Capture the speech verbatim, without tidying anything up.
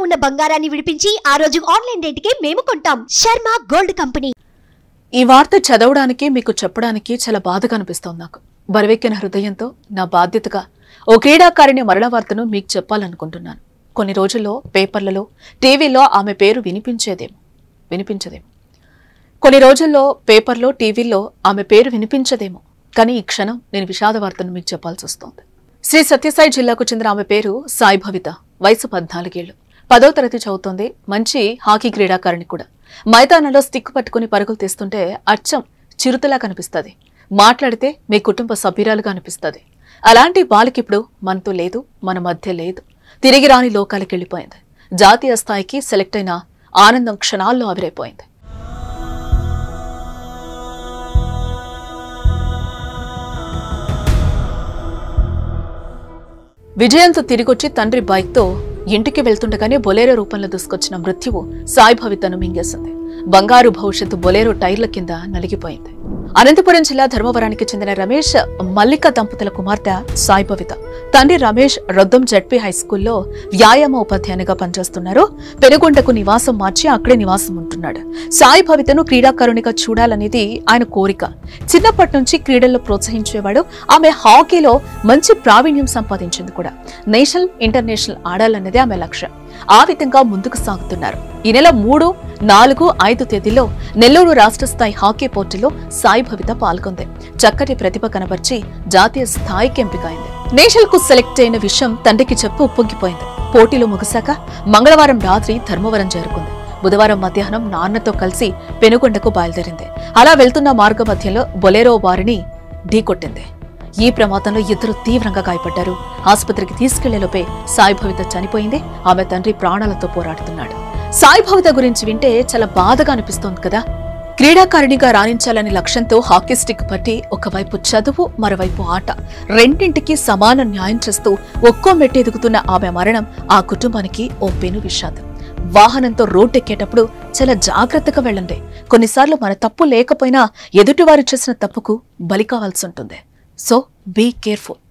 ఉన్న బంగారాన్ని విడిపించి ఆ రోజు ఆన్లైన్ రేటుకే మేము కొంటాం. Sharma gold company. ఈ వార్త చదవడానికి మీకు చెప్పడానికి చాలా బాధగా అనిపిస్తోంది. నాకు బరువెక్కిన హృదయంతో నా బాధ్యతగా ఓ క్రీడాకారిణి మరణ వార్తను మీకు చెప్పాలనుకుంటున్నాను. కొన్ని రోజుల్లో పేపర్లలో టీవీలో ఆమె పేరు వినిపించేదేమో వినిపించదేమో కొన్ని రోజుల్లో పేపర్లో టీవీలో ఆమె పేరు వినిపించదేమో కానీ ఈ క్షణం నేను విషాద వార్తను మీకు చెప్పాల్సి వస్తోంది. శ్రీ సత్యసాయి జిల్లాకు చెందిన ఆమె పేరు సాయి భవిత. వయసు పద్నాలుగేళ్లు. పదో తరగతి చదువుతోంది. మంచి హాకీ క్రీడాకారిణి కూడా. మైదానంలో స్టిక్ పట్టుకుని పరుగులు తీస్తుంటే అచ్చం చిరుతలా కనిపిస్తుంది. మాట్లాడితే మీ కుటుంబ సభ్యురాలుగా అనిపిస్తుంది. అలాంటి బాలికిప్పుడు మనతో లేదు, మన మధ్య లేదు. తిరిగి రాని లోకాలకు వెళ్ళిపోయింది. జాతీయ స్థాయికి సెలెక్ట్ అయిన ఆనందం క్షణాల్లో ఆవిరైపోయింది. విజయంతో తిరిగొచ్చి తండ్రి బైక్తో ఇంటికి వెళ్తుండగానే బొలేరో రూపంలో దూసుకొచ్చిన మృత్యువు సాయి భవితను మింగేసింది. బంగారు భవిష్యత్తు బొలేరో టైర్ల కింద నలిగిపోయింది. అనంతపురం జిల్లా ధర్మవరానికి చెందిన రమేష్ మల్లిక దంపతుల కుమార్తె సాయి భవిత. తండ్రి రమేష్ రొద్దం జడ్పీ హైస్కూల్లో వ్యాయామ ఉపాధ్యాయునిగా పనిచేస్తున్నారు. పెనుగొండకు నివాసం మార్చి అక్కడే నివాసం ఉంటున్నాడు. సాయి భవితను క్రీడాకారునిగా చూడాలనేది ఆయన కోరిక. చిన్నప్పటి నుంచి క్రీడల్లో ప్రోత్సహించేవాడు. ఆమె హాకీలో మంచి ప్రావీణ్యం సంపాదించింది కూడా. నేషనల్, ఇంటర్నేషనల్ ఆడాలన్నదే ఆమె లక్ష్యం. ఆ విధంగా ముందుకు సాగుతున్నారు. ఈ నెల మూడు, నాలుగు, ఐదు తేదీల్లో నెల్లూరు రాష్ట్ర స్థాయి హాకీ పోటీలో సాయి భవిత పాల్గొంది. చక్కటి ప్రతిభ కనబర్చి జాతీయ స్థాయికి ఎంపికైంది. నేషనల్ కు సెలెక్ట్ అయిన విషయం తండ్రికి చెప్పి ఉప్పొంగిపోయింది. పోటీలు ముగిశాక మంగళవారం రాత్రి ధర్మవరం చేరుకుంది. బుధవారం మధ్యాహ్నం నాన్నతో కలిసి పెనుగొండకు బయలుదేరింది. అలా వెళ్తున్న మార్గ మధ్యలో బొలేరో వారిని ఢీకొట్టింది. ఈ ప్రమాదంలో ఇద్దరు తీవ్రంగా గాయపడ్డారు. ఆసుపత్రికి తీసుకెళ్లేలోపే సాయి భవిత చనిపోయింది. ఆమె తండ్రి ప్రాణాలతో పోరాడుతున్నాడు. సాయి భవిత గురించి వింటే చాలా బాధగా అనిపిస్తోంది కదా. క్రీడాకారిణిగా రాణించాలనే లక్ష్యంతో హాకీ స్టిక్ పట్టి ఒకవైపు చదువు, మరోవైపు ఆట రెండింటికి సమాన న్యాయం చేస్తూ ఒక్కో మెట్టి ఎదుగుతున్న ఆమె మరణం ఆ కుటుంబానికి ఓ పెను విషాదం. వాహనంతో రోడ్డెక్కేటప్పుడు చాలా జాగ్రత్తగా వెళ్ళండి. కొన్నిసార్లు మన తప్పు లేకపోయినా ఎదుటివారు చేసిన తప్పుకు బలి కావాల్సి ఉంటుంది. So be careful.